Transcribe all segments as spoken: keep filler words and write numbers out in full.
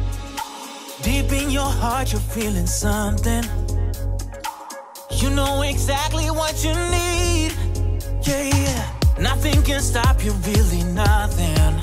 Deep in your heart, you're feeling something. You know exactly what you need. Yeah, yeah. Nothing can stop you, really nothing.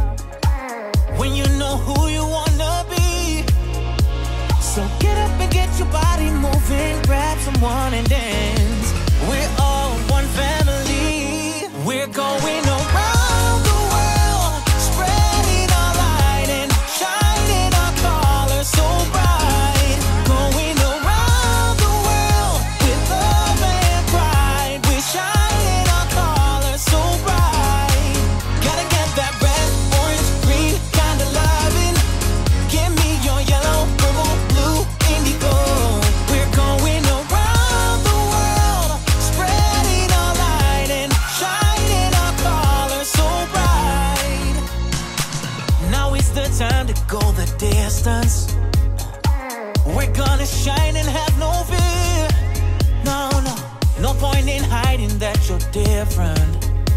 When you know who you wanna be. So get up and get your body moving. Grab someone and dance. We're all one family. We're going around the world, spreading our light and shining our colors so bright. Going around the world with love and pride. We're shining our colors so bright. Gotta get that red, orange, green kind of loving. Give me your yellow, purple, blue, indigo. We're going around the world, spreading our light and shining our colors so bright. Now is the time to go the distance. We're gonna shine and have no fear. No, no, no point in hiding that you're different.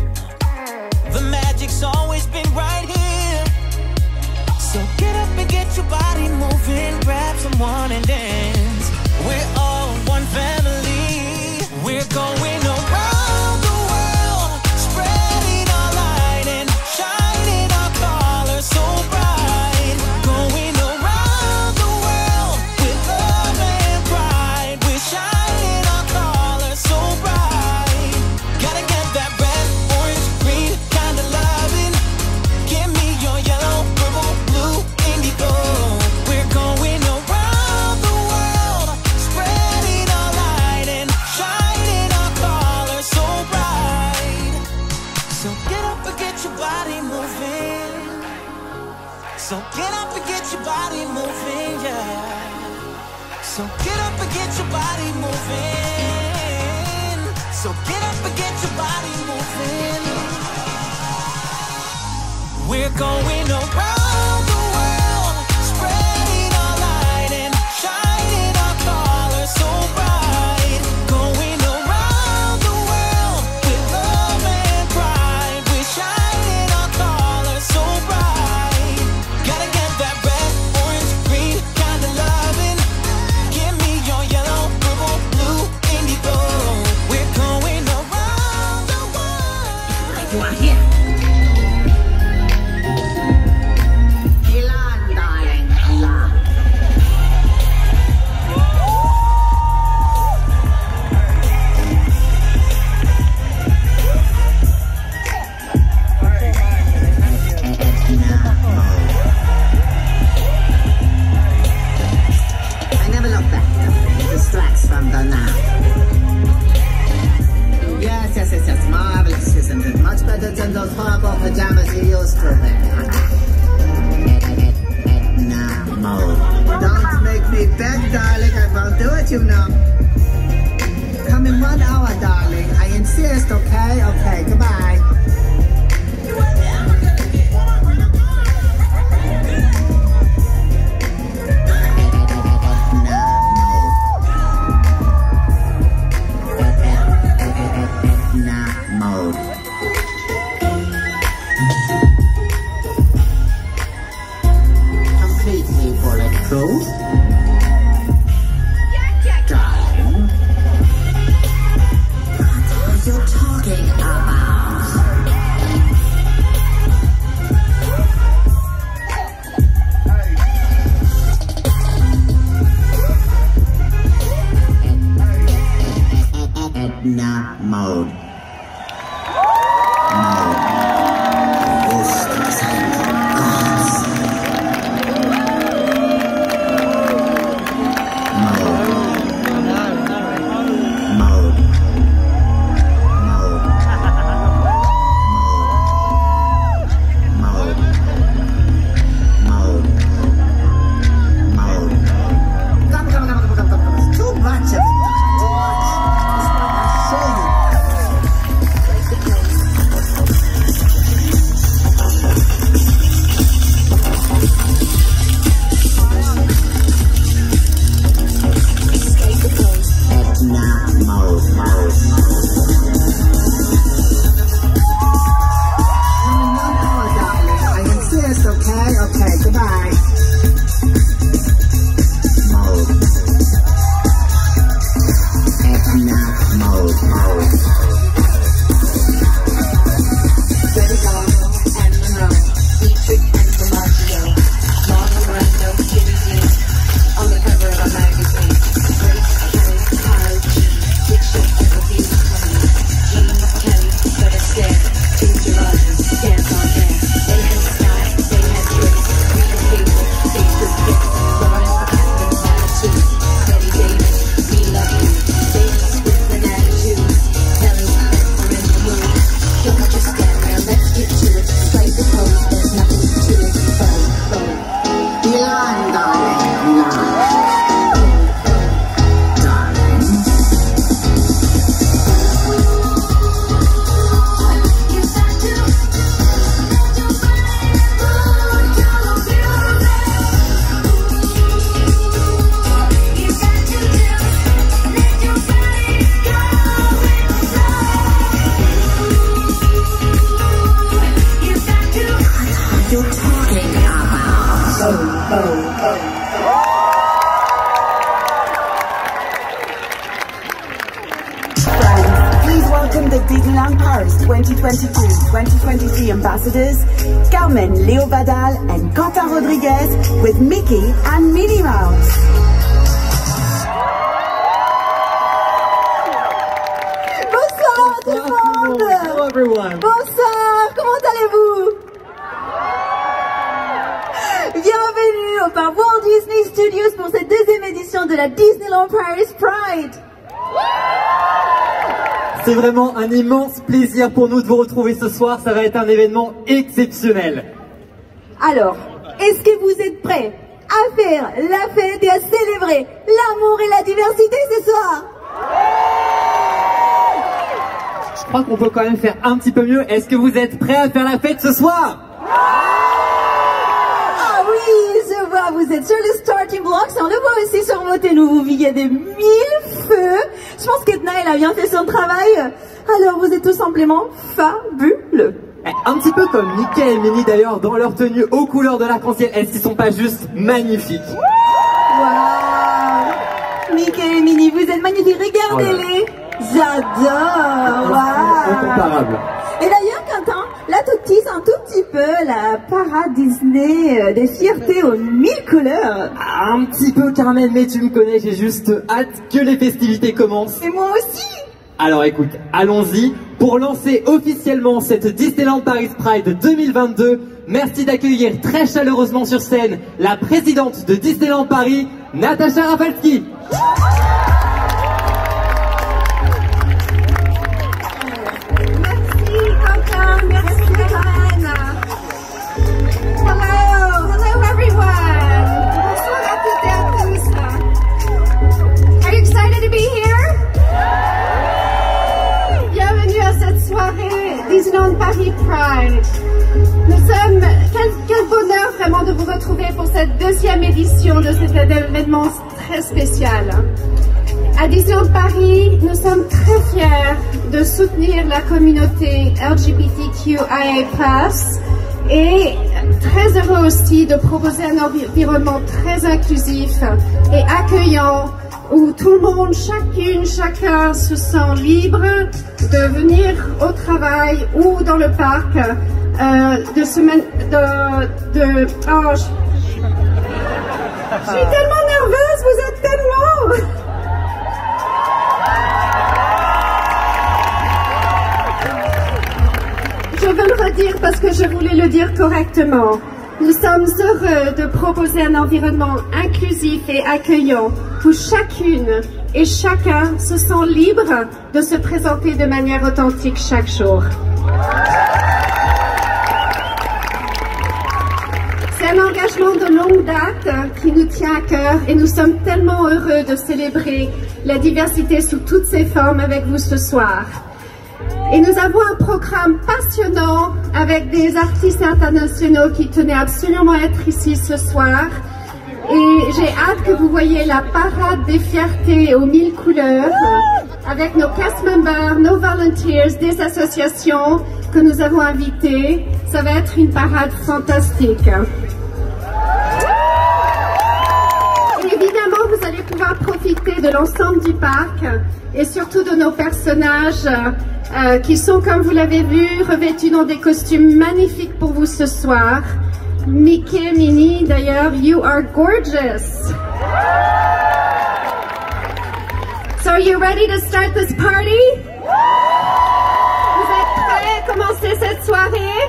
The magic's always been right here. So get up and get your body moving. Grab someone and dance. We're all one family. We're going around the world, spreading our light and shining our colors so bright. Going around the world with love and pride. We're shining our colors so bright. Gotta get that red, orange, green kind of loving. Give me your yellow, purple, blue, indigo. We're going around the world, spreading our light and shining our colors so bright. So get up and get your body moving. So get up and get your body moving, yeah. So get up and get your body moving. So get up and get your body moving. We're going around the world, spreading our light and shining our colors so bright. Going around the world with love and pride. We're shining our colors so bright. Gotta get that red, orange, green kind of loving. Give me your yellow, purple, blue, indigo. We're going around the world. You are here. Elon, darling, Elon. I never look back. It distracts from the now. Yes, yes, yes, yes. Marvelous, isn't it? Much better than those horrible pajamas you used to wear. Now, mode. Don't make me beg, darling. I won't do it, you know. Come in one hour, darling. I insist, okay? Okay, goodbye. Mode. Completely bulletproof. Darling. What are you talking about? Edna mode. Too much of it. Too much. That's what I say. the Disneyland Paris twenty twenty-two twenty twenty-three ambassadors, Carmen Leo Badal and Quentin Rodriguez with Mickey and Minnie Mouse. Bonsoir tout le monde. Hello everyone. Bonsoir, comment allez-vous? Bienvenue au parc Walt Disney Studios pour cette deuxième édition de la Disneyland Paris Pride. C'est vraiment un immense plaisir pour nous de vous retrouver ce soir, ça va être un événement exceptionnel. Alors, est-ce que vous êtes prêts à faire la fête et à célébrer l'amour et la diversité ce soir? Je crois qu'on peut quand même faire un petit peu mieux. Est-ce que vous êtes prêts à faire la fête ce soir? Ah oui, je vois, vous êtes sur le starting blocks et on le voit aussi sur vos télos. Il y a des mille feux. Je pense qu'Edna, elle a bien fait son travail. Alors, vous êtes tout simplement fabuleux. Un petit peu comme Mickey et Minnie d'ailleurs, dans leur tenue aux couleurs de l'arc-en-ciel. Est-ce qu'ils sont pas juste magnifiques? Waouh! Mickey et Minnie, vous êtes magnifiques. Regardez-les. J'adore. Waouh! Incomparable. Et d'ailleurs, Quentin, là tu teases un tout petit peu la parade Disney euh, des fiertés aux mille couleurs. Un petit peu Carmen, mais tu me connais, j'ai juste hâte que les festivités commencent. Et moi aussi. Alors écoute, allons-y. Pour lancer officiellement cette Disneyland Paris Pride deux mille vingt-deux, merci d'accueillir très chaleureusement sur scène la présidente de Disneyland Paris, Natacha Rafalski. Disneyland Paris Pride. Nous sommes, quel, quel bonheur vraiment de vous retrouver pour cette deuxième édition de cet événement très spécial. À Disneyland Paris, nous sommes très fiers de soutenir la communauté L G B T Q I A plus, et très heureux aussi de proposer un environnement très inclusif et accueillant où tout le monde, chacune, chacun se sent libre de venir au travail ou dans le parc, euh, de se de, de oh, je, je suis tellement nerveuse, vous êtes tellement... Je veux le redire parce que je voulais le dire correctement. Nous sommes heureux de proposer un environnement inclusif et accueillant où chacune et chacun se sent libre de se présenter de manière authentique chaque jour. C'est un engagement de longue date qui nous tient à cœur et nous sommes tellement heureux de célébrer la diversité sous toutes ses formes avec vous ce soir. Et nous avons un programme passionnant avec des artistes internationaux qui tenaient absolument à être ici ce soir. Et j'ai hâte que vous voyez la parade des fiertés aux mille couleurs avec nos cast members, nos volunteers, des associations que nous avons invitées. Ça va être une parade fantastique. Et évidemment, vous allez pouvoir profiter de l'ensemble du parc et surtout de nos personnages Euh, qui sont, comme vous l'avez vu, revêtus dans des costumes magnifiques pour vous ce soir. Mickey, Minnie, d'ailleurs, you are gorgeous. So are you ready to start this party? Vous êtes prêts à commencer cette soirée?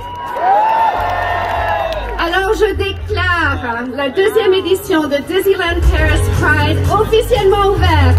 Alors je déclare la deuxième édition de Disneyland Paris Pride officiellement ouverte.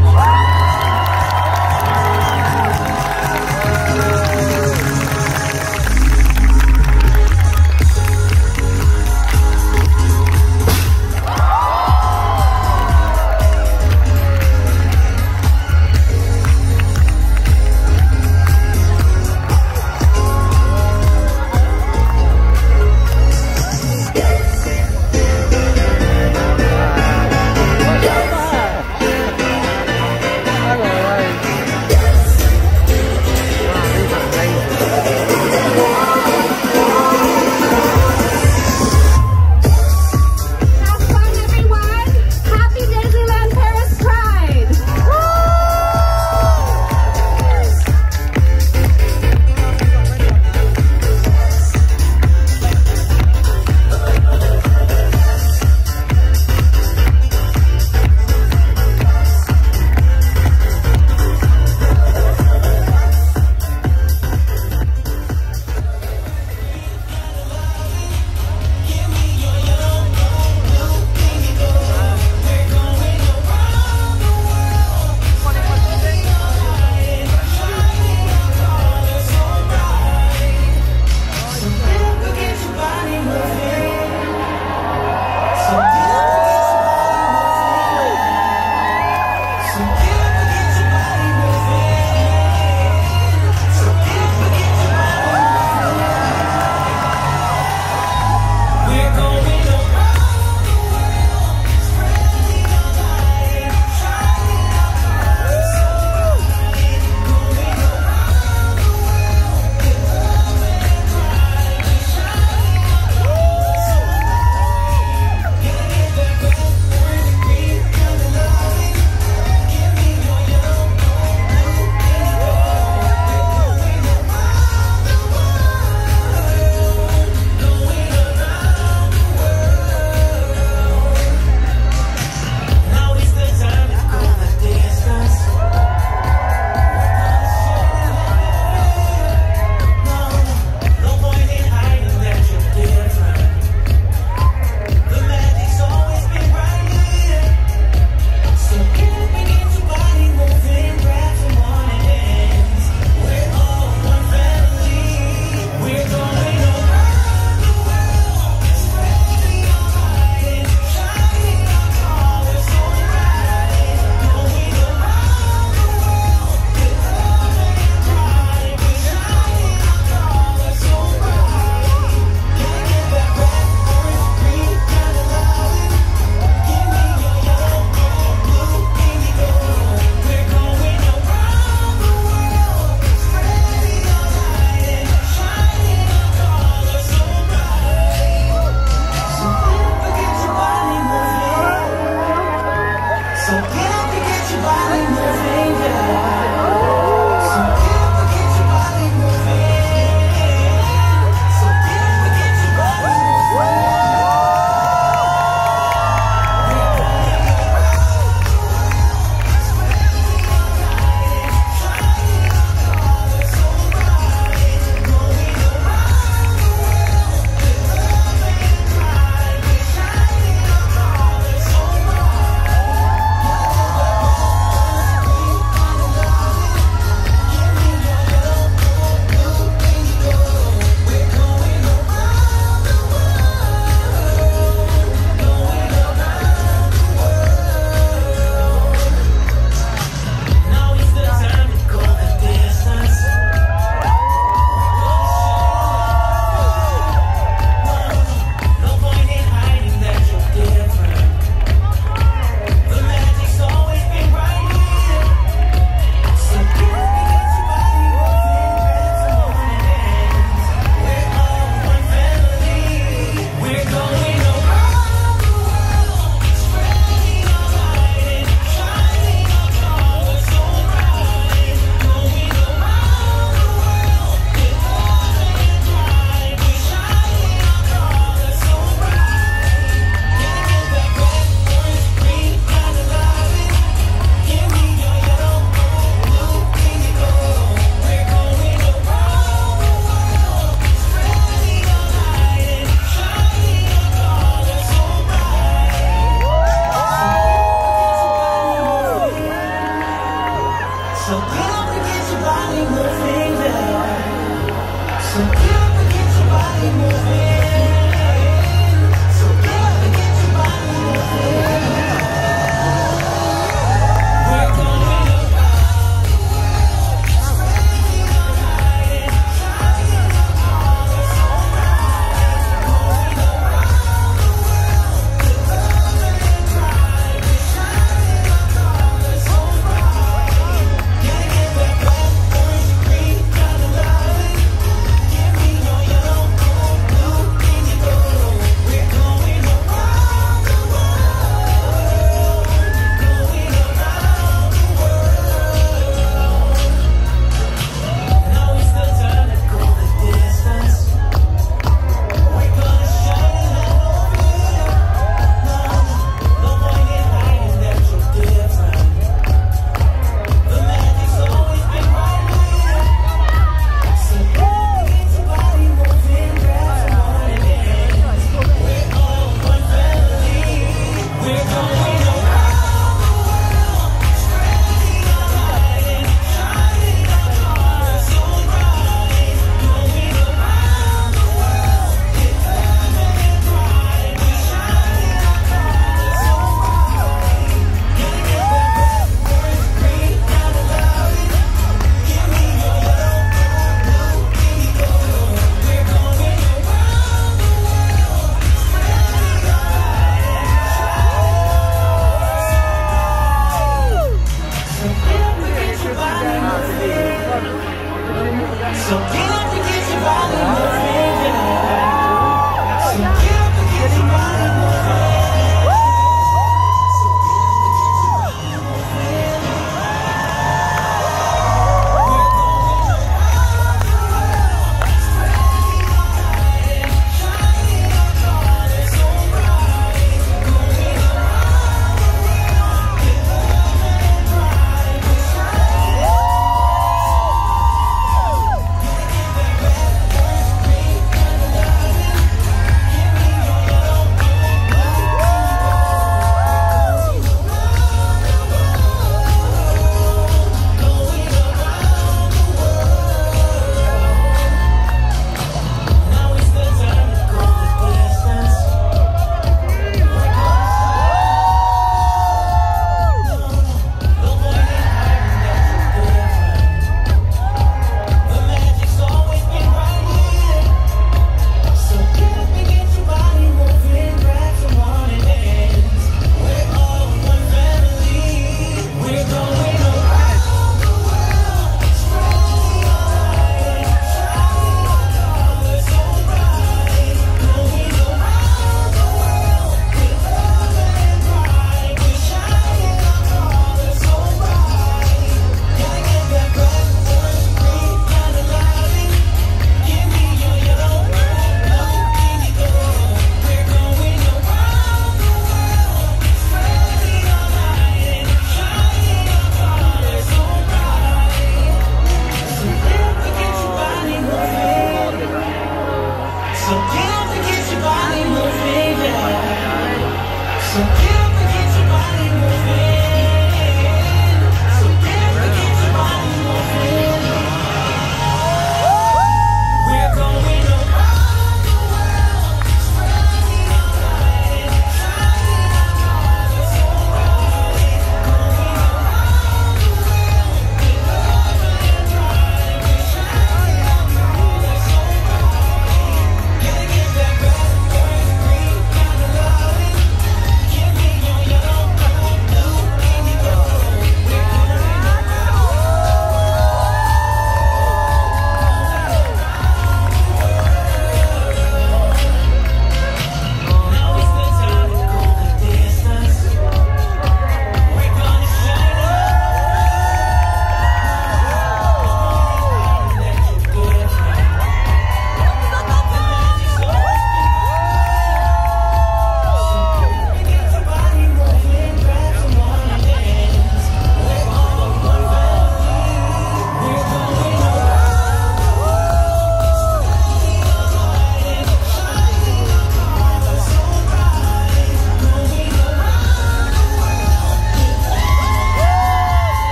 So get up and get your body moving, yeah. So get up and get your body moving.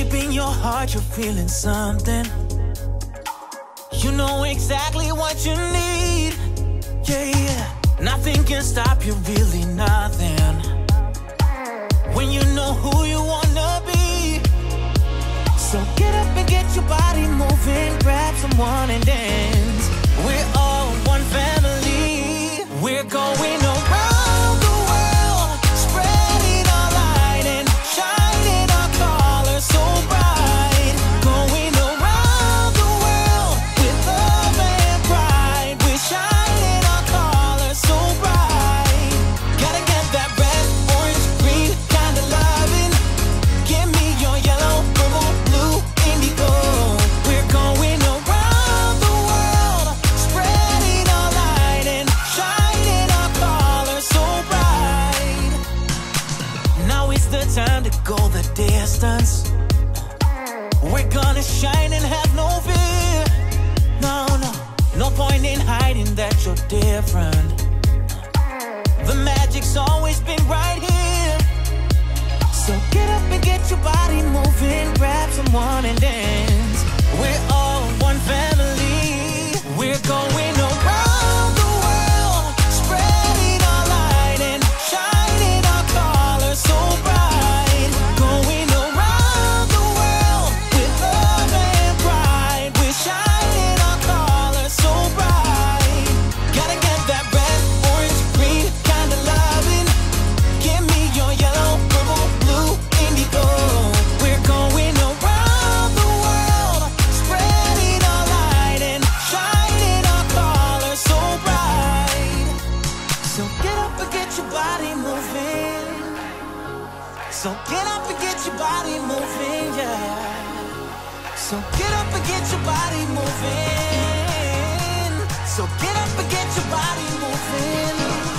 Deep in your heart, you're feeling something. You know exactly what you need. Yeah, yeah. Nothing can stop you, really nothing. When you know who you wanna be. So get up and get your body moving. Grab someone and dance. We're all one family. We're going around the world, spreading our light and shining our colors so bright. Going around the world with love and pride. We're shining our colors so bright. Gotta get that red, orange, green kind of loving. Give me your yellow, purple, blue, indigo. We're going around the world, spreading our light and shining our colors so bright. Now is the time to go the distance. We're gonna shine and have no fear. No, no, no point in hiding that you're different. The magic's always been right here. So get up and get your body moving. Grab someone and dance. We're all one family. We're going around the world, spreading our light and shining our colors so bright. Going around the world with love and pride. We're shining our colors so bright. Gotta get that red, orange, green kind of loving. Give me your yellow, purple, blue, indigo. We're going around the world, spreading our light and shining our colors so bright. So get up and get your body moving. So get up and get your body moving, yeah. So get up and get your body moving. So get up and get your body moving.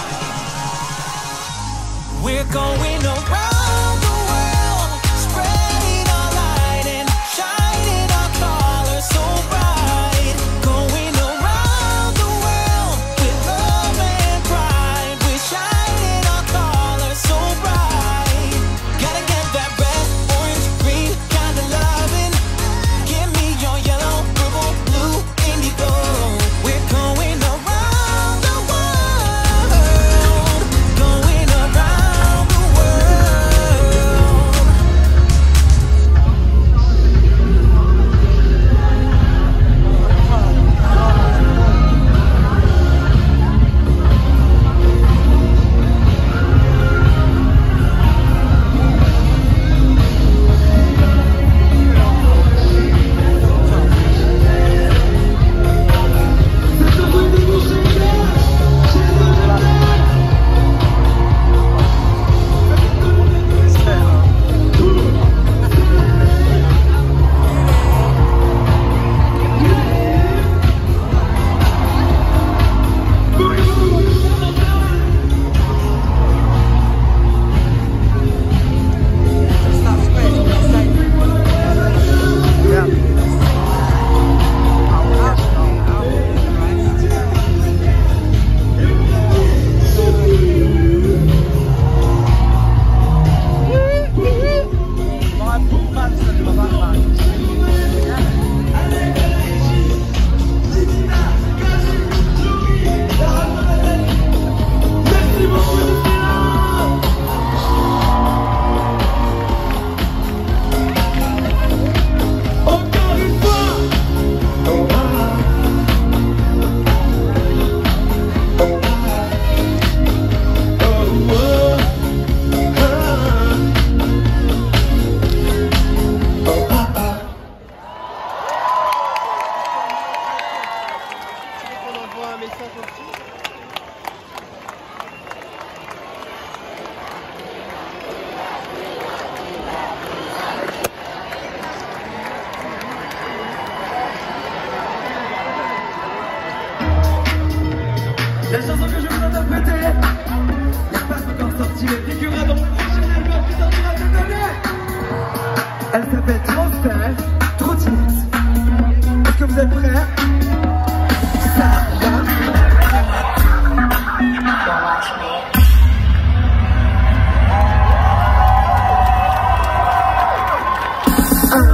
We're going around the world, spreading our light and shining our colors so bright. Going around the world with love and pride. We're shining our colors so bright. Gotta get that red, orange, green kind of loving. Give me your yellow, purple, blue, indigo. We're going around the world, going around the world. La chanson que je vais vous interpréter, n'est pas encore sortie, mais figurez donc, prochaine album qui sortira cette année. Elle s'appelle Trop Faire, Trop Timide. Est-ce que vous êtes prêts? Ça va. Un,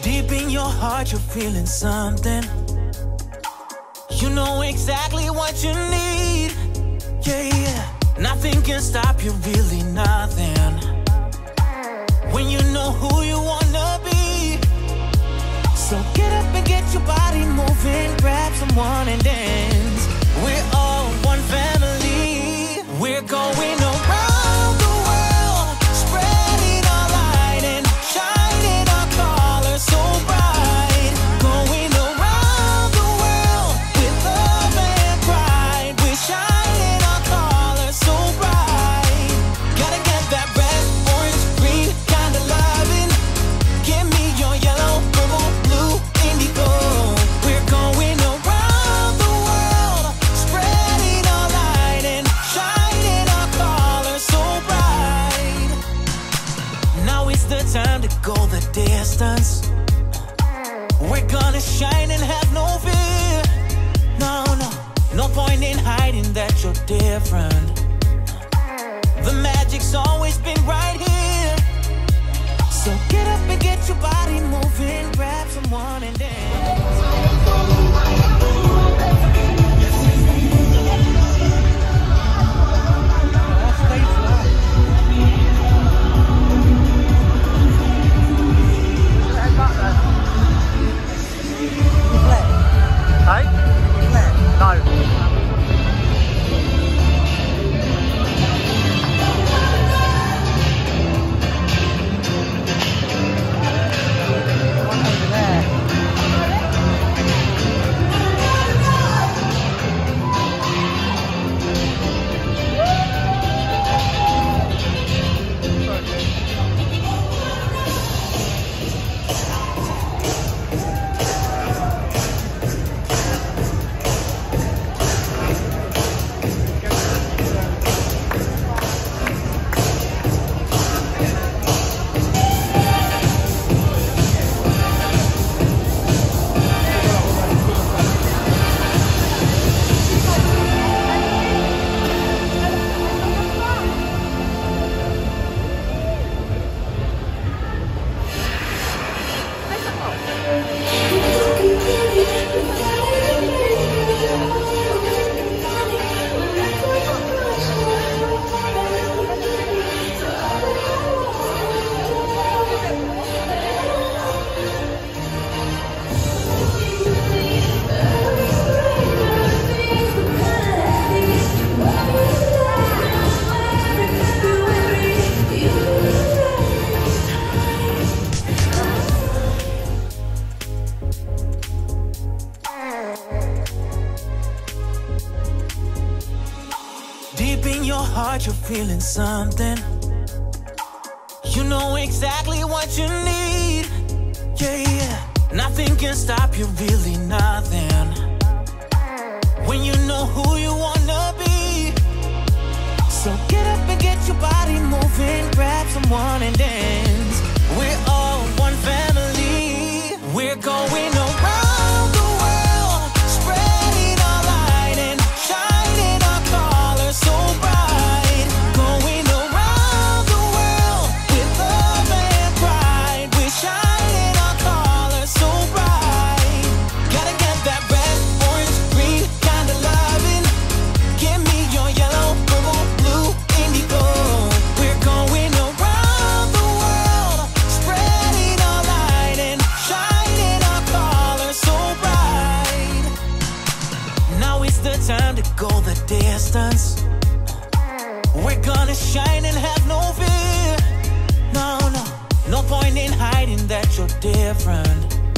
Deep in your heart, you're feeling something. You know exactly what you need. Yeah, yeah. Nothing can stop you, really nothing. When you know who you wanna be. So get up and get your body moving. Grab someone and dance. We're all one family. We're going around the world, spreading our light and shining our colors so bright. Going around the world with love and pride. We're shining our colors so bright. Gotta get that red, orange, green kind of loving. Give me your yellow, purple, blue, indigo. We're going around the world, spreading our light and shining our colors so bright. Now is the time to go the distance. We're gonna shine and have no fear. No, no, no point in hiding that you're different. The magic's always been right here. So get up and get your body moving. Grab someone and dance. Hey? No. Deep in your heart, you're feeling something. You know exactly what you need. Yeah, yeah. Nothing can stop you, really nothing. When you know who you wanna be. So get up and get your body moving. Grab someone and dance. We're all one family. We're going around the world, spreading our light and shining our colors so bright. Going around the world with love and pride. We're shining our colors so bright. Gotta get that red, orange, green kind of loving. Give me your yellow, purple, blue, indigo. We're going around the world, spreading our light and shining our colors so bright. Now is the time to go the distance. We're gonna shine and have no fear. No, no, no point in hiding that you're different.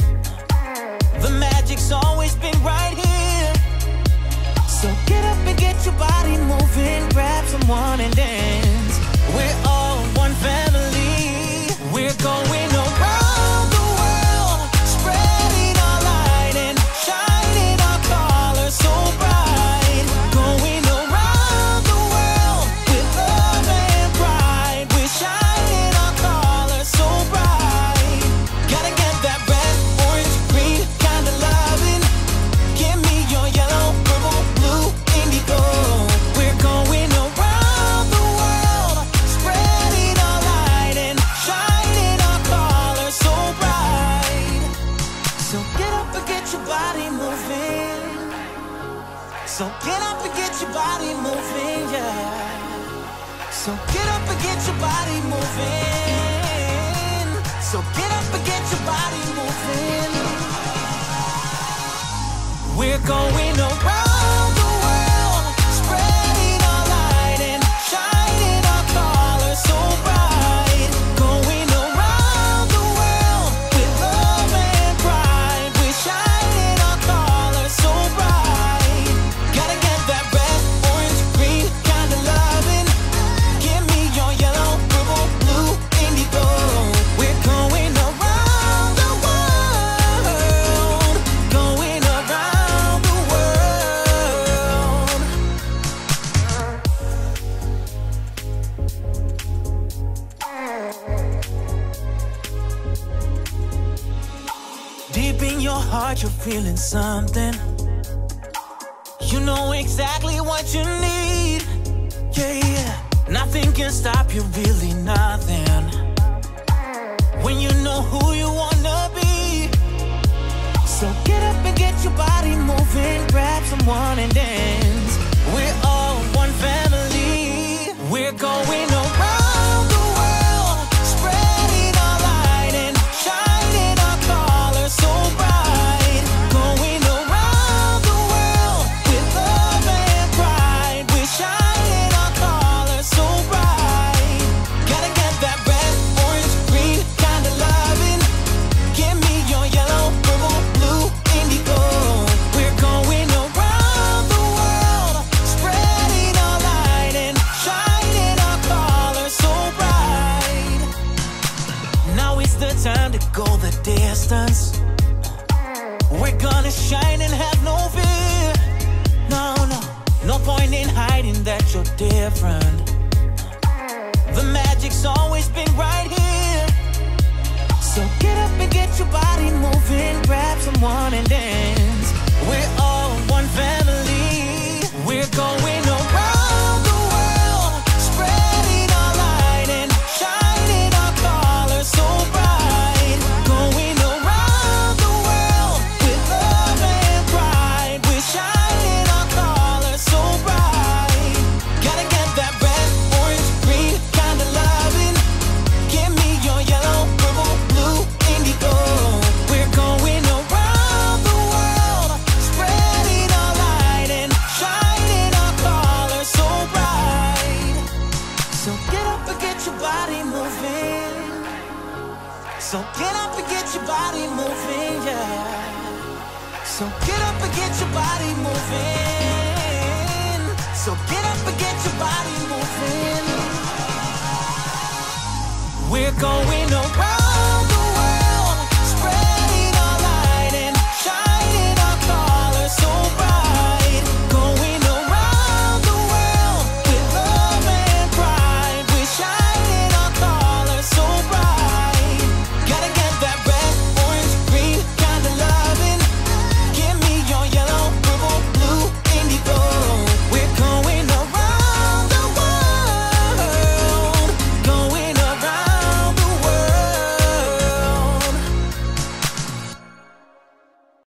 The magic's always been right here. So get up and get your body moving. Grab someone and dance. We're all one family. We're going around the world, spreading our light and shining our colors so bright. Going around the world with love and pride. We're shining our colors so bright. Gotta get that red, orange, green kind of loving. Give me your yellow, purple, blue, indigo. We're going around the world, spreading get up and get your body moving, yeah. So get up and get your body moving. So get up and get your body moving. We're going around the world, spreading our light and shining our colors so bright. Going around the world with love and pride. We're shining our colors so bright. Gotta get that red, orange, green kind of loving. Give me your yellow, purple, blue, indigo. We're going around the world, going around the world. Deep in your heart, you're feeling something. You know exactly what you need. Yeah, yeah. Nothing can stop you, really nothing. When you know who you wanna be. So get up and get your body moving. Grab someone and dance. We're all one family. We're going around the world, spreading our light and shining our colors so bright. Going around the world with love and pride. We're shining our colors so bright. Gotta get that red, orange, green kind of loving. Give me your yellow, purple, blue, indigo. We're going around the world, spreading our light and shining our colors so bright. Now is the time to go the distance. We're gonna shine and have no fear. No, no, no point in hiding that you're different. The magic's always been right here. So get up and get your body moving. Grab someone and dance. We're all one family. We're going around the world, spreading our light and shining our colors so bright. Going around the world with love and pride. We're shining our colors so bright. Gotta get that red, orange, green kind of loving. Give me your yellow, purple, blue, indigo. We're going around the world, spreading our light and shining our colors so bright. So get up and get your body moving. So get up and get your body moving, yeah. So get up and get your body moving. So get up and get your body moving. We're going around